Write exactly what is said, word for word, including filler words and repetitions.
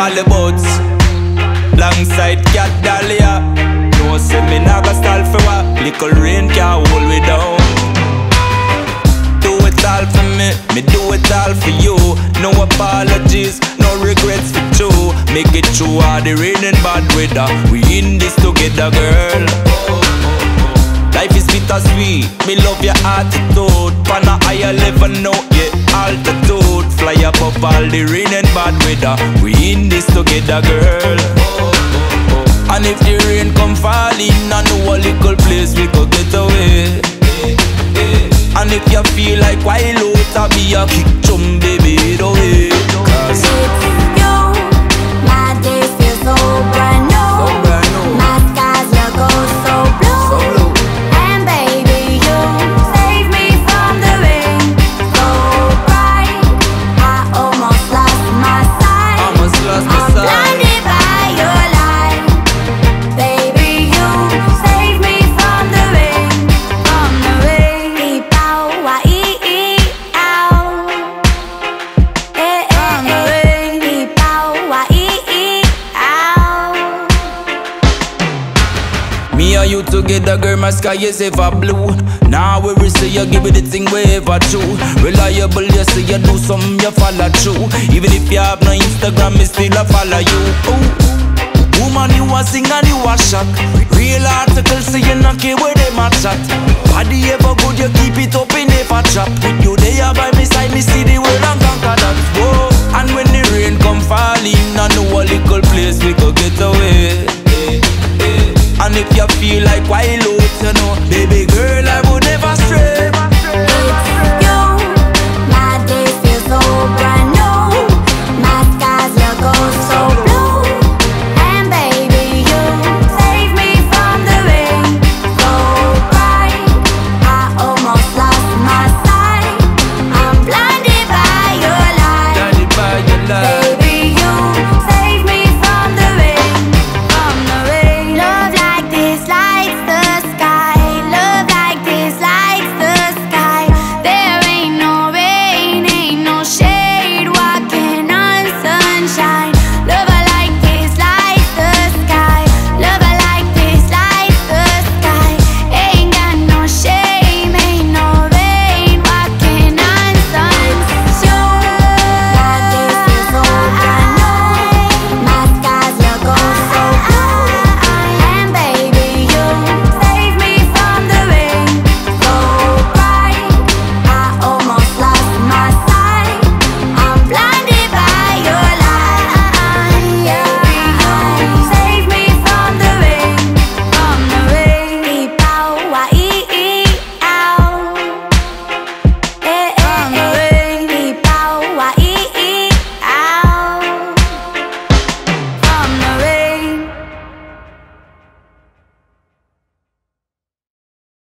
Collie Buddz, alongside Kat Dahlia. No say me never stall for what. Little rain can't hold me down. Do it all for me, me do it all for you. No apologies, no regrets for two. Make it through all the rain and bad weather. We in this together, girl. Life is bittersweet, me love your attitude. Pan a higher level now, yeah, altitude. Fly up up all the rain and bad weather. We in this together, girl. And if the rain come falling, I know a little place we could get away. And if you feel like wild out, I'll be a kick drum, baby, hit away. Cause it's you, my days feel so brand new, so brand new. My skies look oh so blue, so blue. And baby, you save me from the rain. So bright, I almost lost my sight. Almost lost my I'm sight. blinded by your light. Baby, you save me from the rain, from the rain. Keep out, I eat out. Eh, eh, eh. Keep out, I eat out. Me and you together, girl, my sky is ever blue. Now we will say you give me the thing we ever true. Reliable, you say you do something, you follow through. Even if you have no Instagram, me still a follow you. Ooh. Woman, you a sing and you a shock. Real articles say you not care where them a chat. Body ever good, you keep it up in never drop. With